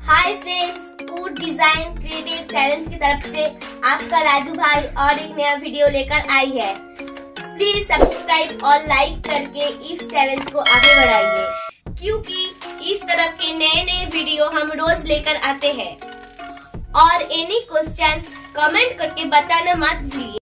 हाय friends, food design creative challenge की तरफ से आपका राजू भाई और एक नया वीडियो लेकर आई है। प्लीज सब्सक्राइब और लाइक करके इस चैलेंज को आगे बढ़ाइए, क्योंकि इस तरह के नए नए वीडियो हम रोज लेकर आते हैं। और एनी क्वेश्चन कमेंट करके बताना मत भूलिए।